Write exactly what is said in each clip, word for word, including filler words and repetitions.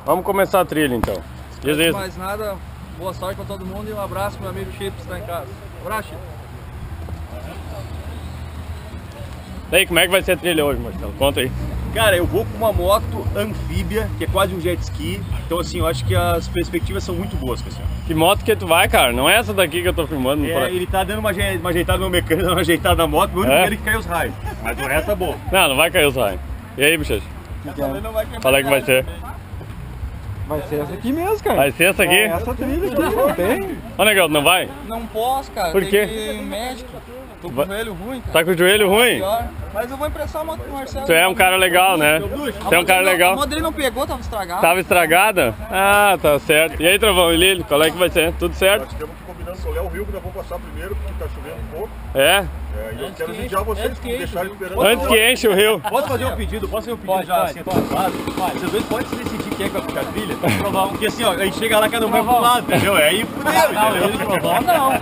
Vamos começar a trilha então. Diz Antes de isso. mais nada, boa sorte pra todo mundo e um abraço pro meu amigo Chico que está em casa. Um abraço, Chico. E aí, como é que vai ser a trilha hoje, Marcelo? Conta aí. Cara, eu vou com uma moto anfíbia, que é quase um jet ski. Então assim, eu acho que as perspectivas são muito boas, Cassiano. Que moto que tu vai, cara? Não é essa daqui que eu tô filmando. É, ele tá dando uma, aje- uma ajeitada no meu mecânico, dando uma ajeitada na moto, o único É? é? que cai os raios. Mas o resto tá bom. Não, não vai cair os raios. E aí, bicho? Fala aí que vai ser. Vai ser essa aqui mesmo, cara. Vai ser essa aqui? É essa trilha aqui, não tem? Ô, Negão, não vai? Não posso, cara. Por tem quê? que ir em médico. Tô com Vai- o joelho ruim, cara. Tá com o joelho ruim? Pior. Mas eu vou emprestar a moto pro Marcelo. Tu é um cara legal, né? Tu é um cara A legal. moto dele não pegou, tava estragada. Tava estragada? Ah, tá certo. E aí, Trovão e Lili, qual é que vai ser? Tudo certo? Nós temos que combinar com o Léo Rio, que nós vamos passar primeiro, porque tá chovendo um pouco. É? É, e eu quero judiar vocês, que deixar esperando. Antes que enche o rio. Posso fazer um pedido? Posso fazer um pedido já assim, antecipado? Vocês dois podem se decidir quem é que vai puxar a trilha? Porque assim, ó, a gente chega lá, cada um vai pro lado, entendeu? É aí fudeu, Não, ele Trovão não.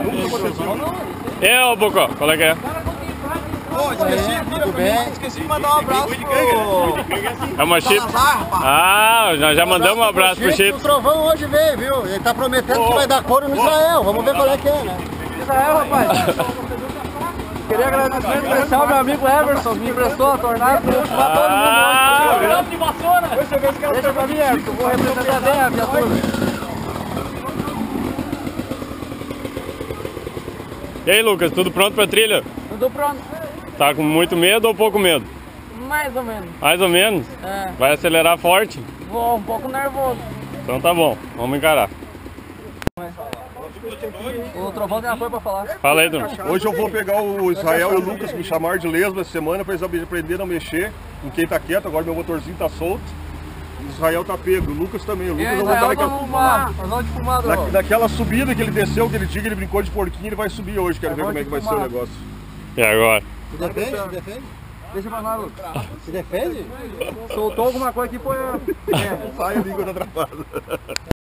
E ô, Bocó, qual é que é? Pô, esqueci, tudo bem? Esqueci de mandar um abraço pro... É uma chip? Ah, nós já mandamos um abraço pro O Chips. Trovão hoje veio, viu? Ele tá prometendo que vai dar couro no Israel. Vamos ver qual é que é, né? Israel, rapaz. Queria agradecer especial ao meu amigo Everson, que me emprestou a tornada pra eu chamar todo Ah, mundo. De vassoura. Deixa pra mim, Everson, vou representar bem a viatura. E aí, Lucas, tudo pronto pra trilha? Tudo pronto, Tá com muito medo ou pouco medo? mais ou menos. Mais ou menos? É, Vai acelerar forte? vou um pouco nervoso. Então tá bom, vamos encarar. O Trovão tem uma coisa pra falar. Fala aí, Trovão. Hoje eu vou pegar o Israel e o Lucas, que me chamaram de lesma essa semana, pra eles aprenderem a mexer com quem tá quieto. Agora meu motorzinho tá solto. O Israel tá pego, o Lucas também. O E Lucas aí, eu vou dar Israel, naquela, vamos fumar. Nós vamos de fumar, na, Trovão. naquela subida que ele desceu, que ele tinha, que ele brincou de porquinho, ele vai subir hoje. Quero ver como é que vai ser o negócio. E agora? Se defende? Se defende? Deixa pra nós, Lucas. Se defende? Soltou alguma coisa aqui, foi... Sai a língua da travada.